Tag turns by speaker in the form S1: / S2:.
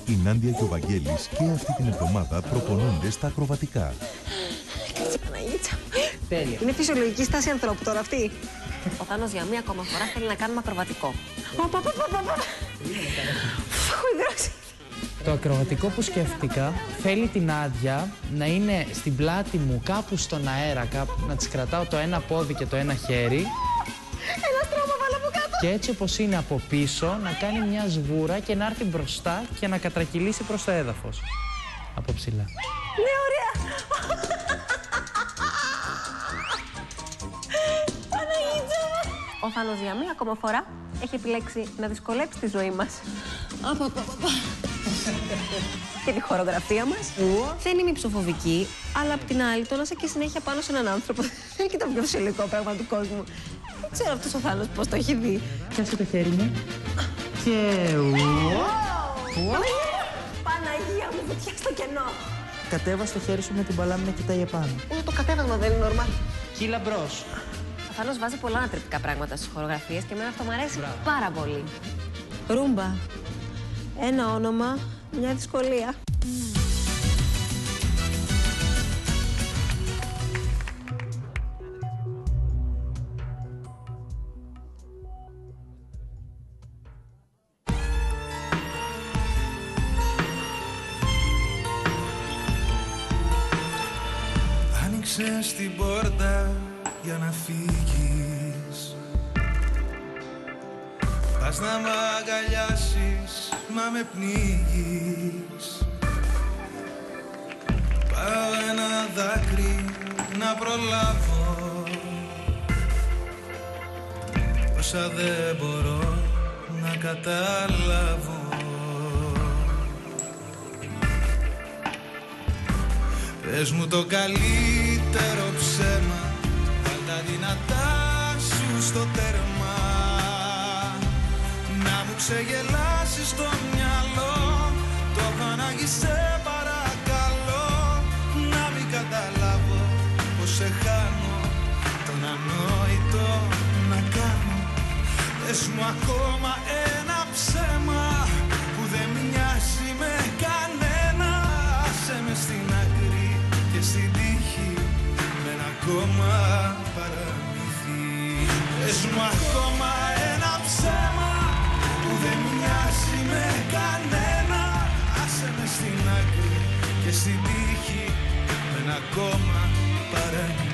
S1: Η Νάντια και ο Βαγγέλης και αυτή την εβδομάδα προπονούνται στα ακροβατικά.
S2: Κάτσε Παναγίτσα.
S3: Τέλεια.
S2: Είναι φυσιολογική στάση ανθρώπου τώρα αυτή.
S4: Ο Θάνος για μία ακόμα φορά θέλει να κάνουμε ακροβατικό.
S2: Έχω ιδρώσει.
S3: Το ακροβατικό που σκέφτηκα θέλει την Νάντια να είναι στην πλάτη μου κάπου στον αέρα, κάπου, να της κρατάω το ένα πόδι και το ένα χέρι.
S2: Ένα στρώμα βάλω από κάτω.
S3: Και έτσι όπως είναι από πίσω να κάνει μια σβούρα και να έρθει μπροστά και να κατρακυλήσει προς το έδαφος. Από ψηλά.
S2: Ναι, ωραία. Παναγίτσα.
S4: Ο Θάνος για μία ακόμα φορά έχει επιλέξει να δυσκολέψει τη ζωή μας. Και τη χορογραφία μας. Δεν είμαι υψοφοβική, αλλά απ' την άλλη το να είσαι και συνέχεια πάνω σε έναν άνθρωπο δεν είναι και το πιο φυσιολογικό πράγμα του κόσμου. Δεν ξέρω αυτός ο Θάνος πώς το έχει δει.
S3: Πιάσε το χέρι μου. Και...
S2: Παναγία μου, βουτιά στο κενό.
S3: Κατέβα το χέρι σου με την παλάμη να κοιτάει επάνω.
S2: Το κατέβασμα δεν είναι νορμάλ.
S3: Κύλα μπρος.
S4: Ο Θάνος βάζει πολλά ανατρεπτικά πράγματα στις χορογραφίες και εμένα αυτό μου αρέσει πάρα πολύ.
S2: Ρούμπα. Ένα όνομα, μια δυσκολία.
S5: Άνοιξες την πόρτα για να φύγεις. Πας να μ' αγκαλιάσεις, μα με πνίγεις. Πάω ένα δάκρυ να προλάβω, όσα δεν μπορώ να καταλάβω. Πες μου το καλύτερο ψέμα, βάλ' τα δυνατά σου στο τέρμα. Να μου ξεγελάσεις το μυαλό, το Παναγί σε παρακαλώ. Να μην καταλάβω πως σε χάνω, τον ανόητο να κάνω. Πες μου ακόμα ένα ψέμα που δεν μοιάζει με κανένα. Άσε με στην άκρη και στην τύχη με ένα ακόμα παραμύθι. Πες μου ακόμα ένα ψέμα που δεν μοιάζει με κανένα. Άσε με στην άκρη και στην τύχη με ένα ακόμα παραμύθι.